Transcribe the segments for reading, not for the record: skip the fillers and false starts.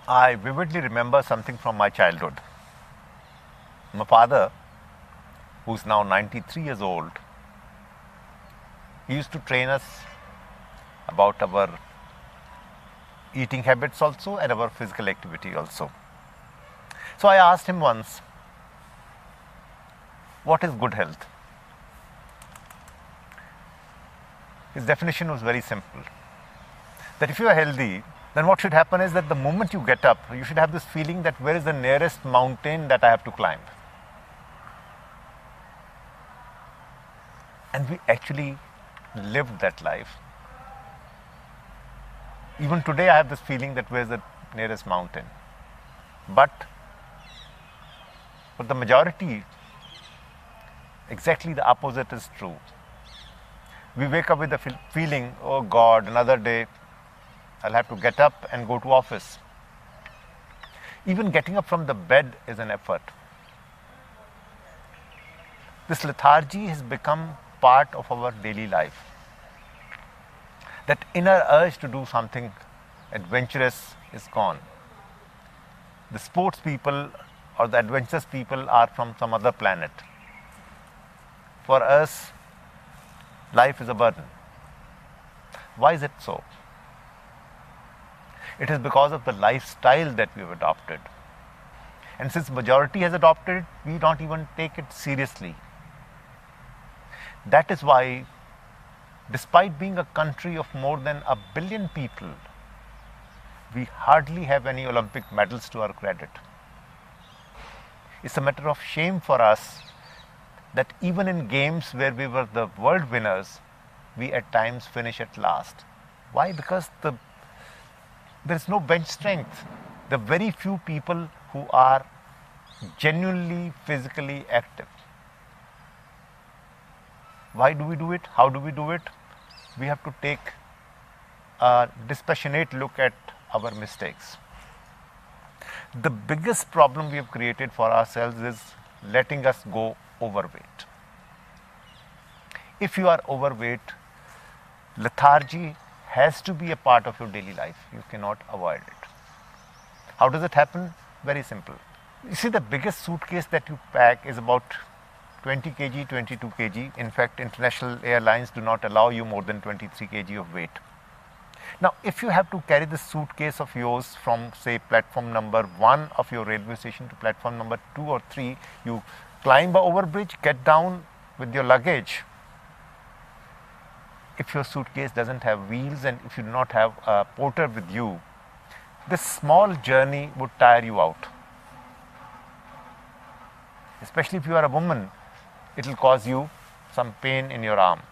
I vividly remember something from my childhood. My father, who's now 93 years old, he used to train us about our eating habits also and our physical activity also. So I asked him once, what is good health? His definition was very simple. That if you are healthy, then what should happen is that the moment you get up, you should have this feeling that where is the nearest mountain that I have to climb? And we actually lived that life. Even today I have this feeling that where is the nearest mountain? But for the majority, exactly the opposite is true. We wake up with the feeling, oh God, another day, I'll have to get up and go to office. Even getting up from the bed is an effort. This lethargy has become part of our daily life. That inner urge to do something adventurous is gone. The sports people or the adventurous people are from some other planet. For us, life is a burden. Why is it so? It is because of the lifestyle that we have adopted. And since majority has adopted it, we don't even take it seriously. That is why, despite being a country of more than 1 billion people, we hardly have any Olympic medals to our credit. It's a matter of shame for us that even in games where we were the world winners, we at times finish at last. Why? Because there is no bench strength. The very few people who are genuinely physically active. Why do we do it? How do we do it? We have to take a dispassionate look at our mistakes. The biggest problem we have created for ourselves is letting us go overweight. If you are overweight, lethargy has to be a part of your daily life. You cannot avoid it. How does it happen? Very simple. You see, the biggest suitcase that you pack is about 20 kg, 22 kg. In fact, international airlines do not allow you more than 23 kg of weight. Now, if you have to carry the suitcase of yours from, say, platform number 1 of your railway station to platform number 2 or 3, you climb a overbridge, get down with your luggage. If your suitcase doesn't have wheels and if you do not have a porter with you, this small journey would tire you out. Especially if you are a woman, it will cause you some pain in your arm.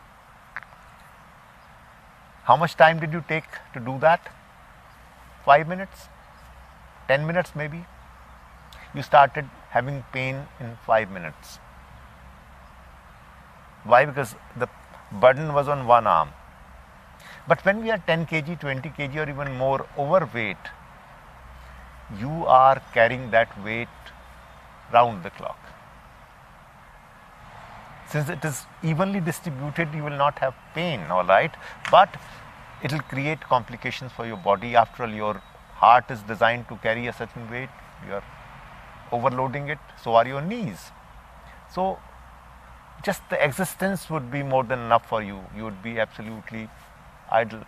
How much time did you take to do that? 5 minutes? 10 minutes maybe? You started having pain in 5 minutes. Why? Because the burden was on one arm. But when we are 10 kg, 20 kg or even more overweight, you are carrying that weight round the clock. Since it is evenly distributed, you will not have pain, all right? But it will create complications for your body. After all, your heart is designed to carry a certain weight. You are overloading it, so are your knees. So just the existence would be more than enough for you. You would be absolutely idle.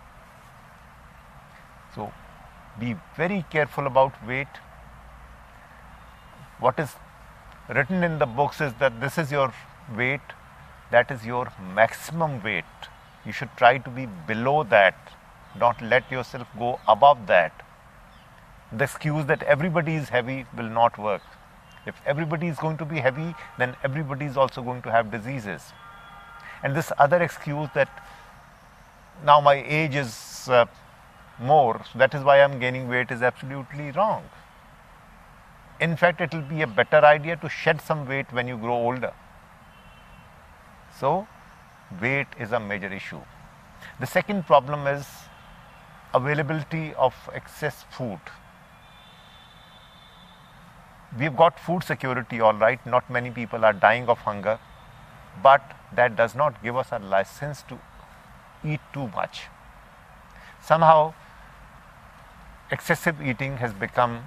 So be very careful about weight. What is written in the books is that this is your weight, that is your maximum weight. You should try to be below that. Don't let yourself go above that. The excuse that everybody is heavy will not work. If everybody is going to be heavy, then everybody is also going to have diseases. And this other excuse that now my age is more, so that is why I am gaining weight, is absolutely wrong. In fact, it will be a better idea to shed some weight when you grow older. So, weight is a major issue. The second problem is availability of excess food. We've got food security, all right. Not many people are dying of hunger, but that does not give us a license to eat too much. Somehow, excessive eating has become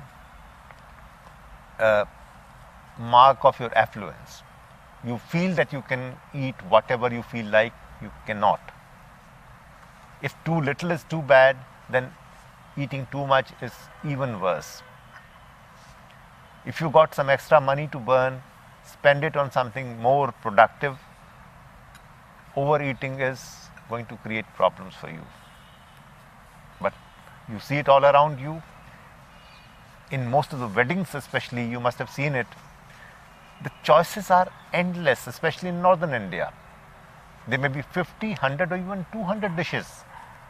a mark of your affluence. You feel that you can eat whatever you feel like. You cannot. If too little is too bad, then eating too much is even worse. If you got some extra money to burn, spend it on something more productive. Overeating is going to create problems for you. But you see it all around you. In most of the weddings especially, you must have seen it. The choices are endless, especially in northern India. There may be 50, 100 or even 200 dishes.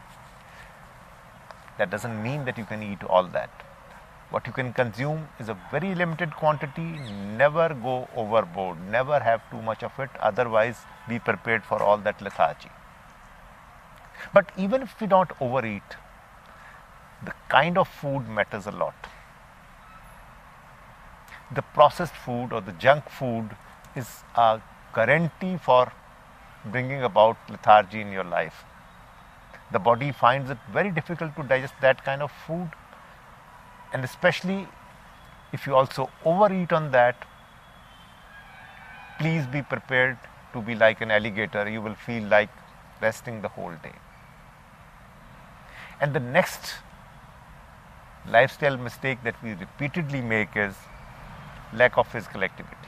That doesn't mean that you can eat all that. What you can consume is a very limited quantity. Never go overboard. Never have too much of it. Otherwise, be prepared for all that lethargy. But even if we don't overeat, the kind of food matters a lot. The processed food or the junk food is a guarantee for bringing about lethargy in your life. The body finds it very difficult to digest that kind of food, and especially if you also overeat on that, please be prepared to be like an alligator. You will feel like resting the whole day. And the next lifestyle mistake that we repeatedly make is lack of physical activity.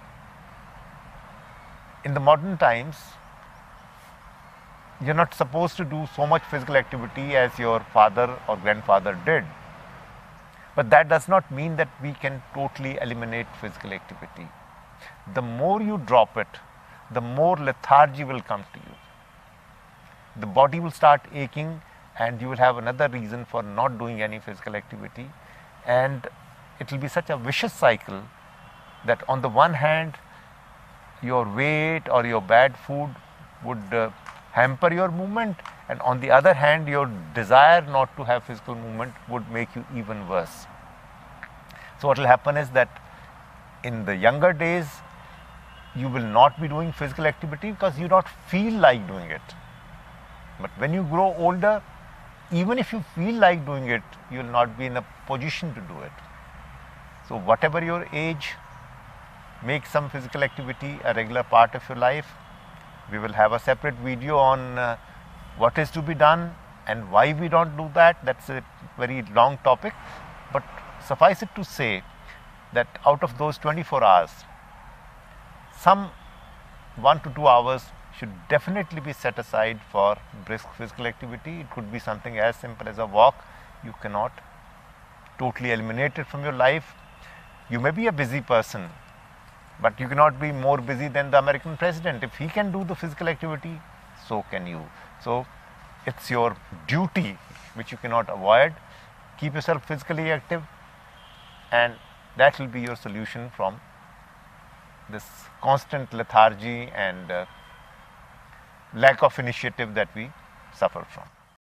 In the modern times, you're not supposed to do so much physical activity as your father or grandfather did. But that does not mean that we can totally eliminate physical activity. The more you drop it, the more lethargy will come to you. The body will start aching, and you will have another reason for not doing any physical activity. And it will be such a vicious cycle that on the one hand, your weight or your bad food would hamper your movement, and on the other hand, your desire not to have physical movement would make you even worse. So what will happen is that in the younger days, you will not be doing physical activity because you don't feel like doing it. But when you grow older, even if you feel like doing it, you will not be in a position to do it. So whatever your age, make some physical activity a regular part of your life. We will have a separate video on what is to be done and why we don't do that. That's a very long topic, but suffice it to say that out of those 24 hours, some 1 to 2 hours should definitely be set aside for brisk physical activity. It could be something as simple as a walk. You cannot totally eliminate it from your life. You may be a busy person, but you cannot be more busy than the American president. If he can do the physical activity, so can you. So it's your duty, which you cannot avoid. Keep yourself physically active, and that will be your solution from this constant lethargy and lack of initiative that we suffer from.